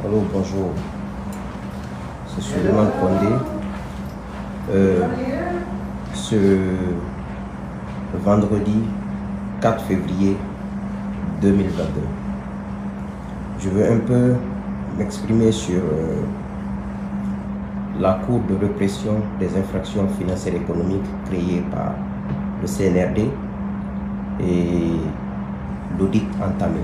Allô, bonjour. C'est Suleiman Kondé. Ce vendredi 4 février 2022, je veux un peu m'exprimer sur la Cour de répression des infractions financières et économiques créée par le CNRD et l'audit entamé.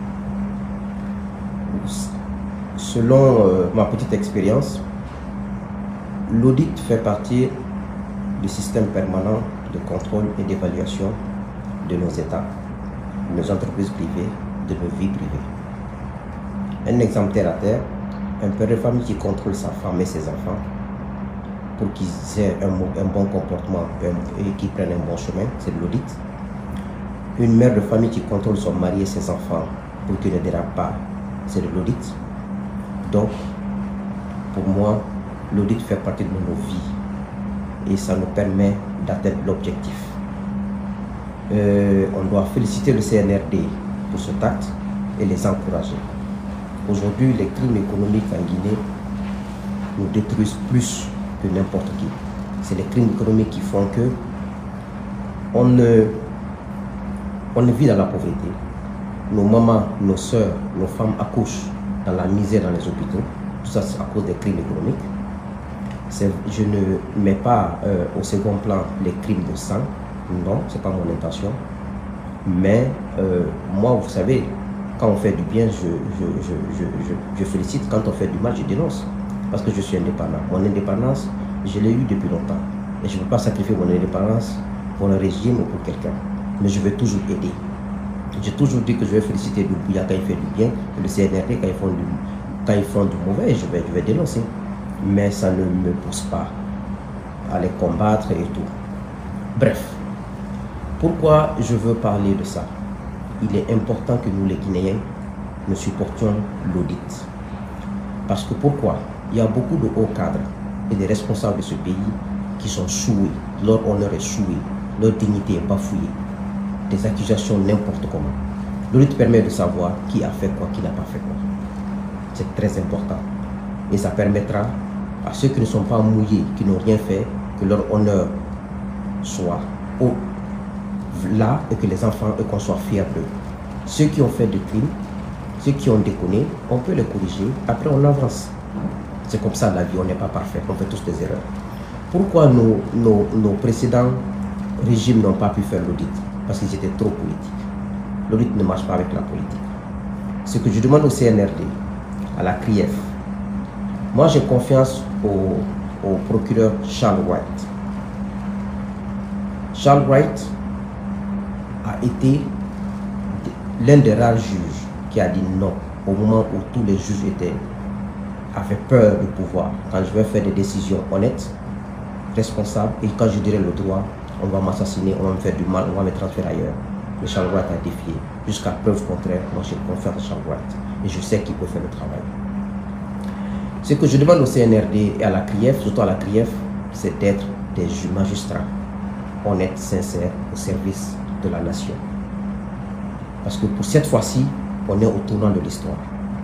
Selon ma petite expérience, l'audit fait partie du système permanent de contrôle et d'évaluation de nos États, de nos entreprises privées, de nos vies privées. Un exemple terre à terre, un père de famille qui contrôle sa femme et ses enfants pour qu'ils aient un bon comportement et qu'ils prennent un bon chemin, c'est de l'audit. Une mère de famille qui contrôle son mari et ses enfants pour qu'ils ne dérapent pas, c'est de l'audit. Donc, pour moi, l'audit fait partie de nos vies et ça nous permet d'atteindre l'objectif. On doit féliciter le CNRD pour cet acte et les encourager. Aujourd'hui, les crimes économiques en Guinée nous détruisent plus que n'importe qui. C'est les crimes économiques qui font que on vit dans la pauvreté. Nos mamans, nos soeurs, nos femmes accouchent dans la misère dans les hôpitaux. Tout ça, c'est à cause des crimes économiques. Je ne mets pas au second plan les crimes de sang. Non, ce n'est pas mon intention. Mais moi, vous savez, quand on fait du bien, je félicite. Quand on fait du mal, je dénonce. Parce que je suis indépendant. Mon indépendance, je l'ai eue depuis longtemps. Et je ne veux pas sacrifier mon indépendance pour un régime ou pour quelqu'un. Mais je vais toujours aider. J'ai toujours dit que je vais féliciter le Bouya quand il fait du bien, et le CNRD quand ils font du mauvais, je vais dénoncer. Mais ça ne me pousse pas à les combattre et tout. Bref, pourquoi je veux parler de ça? Il est important que nous les Guinéens, nous supportions l'audit. Parce que pourquoi? Il y a beaucoup de hauts cadres et des responsables de ce pays qui sont souillés, leur honneur est souillé, leur dignité est bafouillée. Des accusations n'importe comment. L'audit permet de savoir qui a fait quoi, qui n'a pas fait quoi. C'est très important. Et ça permettra à ceux qui ne sont pas mouillés, qui n'ont rien fait, que leur honneur soit là et que les enfants, et qu'on soit fiers d'eux. Ceux qui ont fait des crimes, ceux qui ont déconné, on peut les corriger, après on avance. C'est comme ça la vie, on n'est pas parfait, on fait tous des erreurs. Pourquoi nos précédents régimes n'ont pas pu faire l'audit? Parce qu'ils étaient trop politiques. L'audit ne marche pas avec la politique. Ce que je demande au CNRD, à la CRIEF, moi j'ai confiance au procureur Charles Wright. Charles Wright a été l'un des rares juges qui a dit non au moment où tous les juges avaient peur du pouvoir. Quand je vais faire des décisions honnêtes, responsables, et quand je dirai le droit, on va m'assassiner, on va me faire du mal, on va me transférer ailleurs. Mais Charles Wright a défié. Jusqu'à preuve contraire, moi j'ai confiance en Charles Wright. Et je sais qu'il peut faire le travail. Ce que je demande au CNRD et à la CRIEF, surtout à la CRIEF, c'est d'être des magistrats honnêtes, sincères, au service de la nation. Parce que pour cette fois-ci, on est au tournant de l'histoire.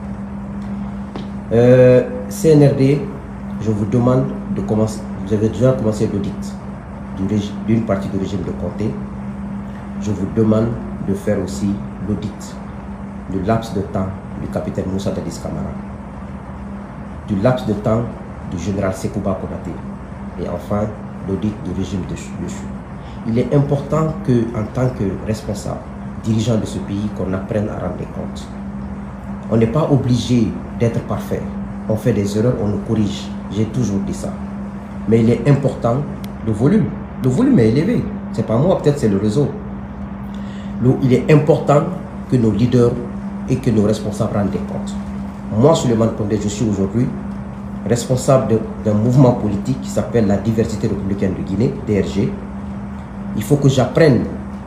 CNRD, je vous demande de commencer. Vous avez déjà commencé l'audit d'une partie du régime de Conté. Je vous demande de faire aussi l'audit du laps de temps du capitaine Moussa Dadis Camara, du laps de temps du général Sekouba Konaté et enfin l'audit du régime de Chou. Il est important qu'en tant que responsable, dirigeant de ce pays, qu'on apprenne à rendre des comptes. On n'est pas obligé d'être parfait. On fait des erreurs, on nous corrige. J'ai toujours dit ça. Mais il est important le volume. Le volume est élevé. Ce n'est pas moi, peut-être c'est le réseau. Il est important que nos leaders et que nos responsables rendent des comptes. Moi, Suleiman Kondé, je suis aujourd'hui responsable d'un mouvement politique qui s'appelle la Diversité Républicaine de Guinée, DRG. Il faut que j'apprenne,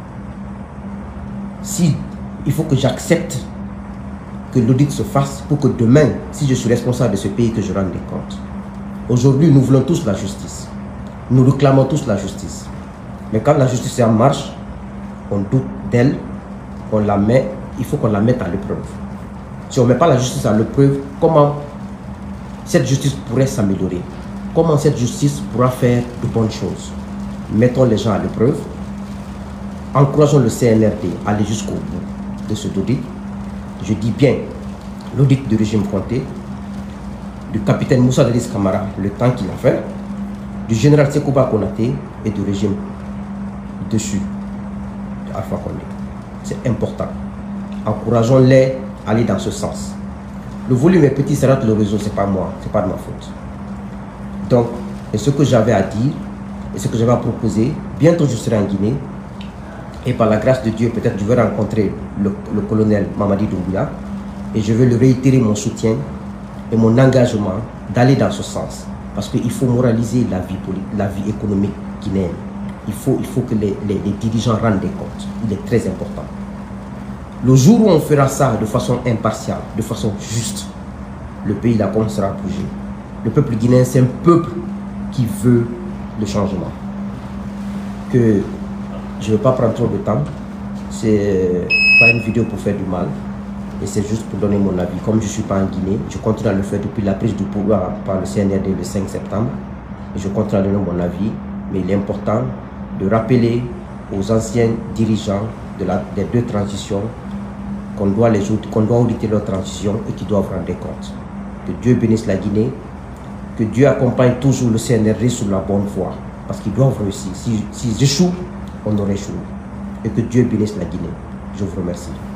il faut que j'accepte que l'audit se fasse pour que demain, si je suis responsable de ce pays, que je rende des comptes. Aujourd'hui, nous voulons tous la justice. Nous réclamons tous la justice. Mais quand la justice est en marche, on doute d'elle, on la met, il faut qu'on la mette à l'épreuve. Si on ne met pas la justice à l'épreuve, comment cette justice pourrait s'améliorer? Comment cette justice pourra faire de bonnes choses? Mettons les gens à l'épreuve. Encourageons le CNRD à aller jusqu'au bout de cet audit. Je dis bien l'audit du régime Conté, du capitaine Moussa Dadis Camara, le temps qu'il a fait, du général Sekouba Konaté et du régime dessus de Alpha Condé. C'est important. Encourageons-les à aller dans ce sens. Le volume est petit, ça rate le réseau, c'est pas moi, c'est pas de ma faute. Donc, c'est ce que j'avais à dire et ce que j'avais à proposer. Bientôt, je serai en Guinée. Et par la grâce de Dieu, peut-être je vais rencontrer le colonel Mamadi Doumbouya et je vais lui réitérer mon soutien et mon engagement d'aller dans ce sens. Parce qu'il faut moraliser la vie économique guinéenne. Il faut que les dirigeants rendent des comptes. Il est très important. Le jour où on fera ça de façon impartiale, de façon juste, le pays là commencera à bouger. Le peuple guinéen, c'est un peuple qui veut le changement. Que je ne vais pas prendre trop de temps. C'est pas une vidéo pour faire du mal. Et c'est juste pour donner mon avis. Comme je ne suis pas en Guinée, je continue à le faire depuis la prise du pouvoir par le CNRD le 5 septembre. Et je continue à donner mon avis. Mais il est important de rappeler aux anciens dirigeants des deux transitions qu'on doit auditer leur transition et qu'ils doivent rendre compte. Que Dieu bénisse la Guinée. Que Dieu accompagne toujours le CNRD sur la bonne voie. Parce qu'ils doivent réussir. S'ils échouent, on aurait échoué. Et que Dieu bénisse la Guinée. Je vous remercie.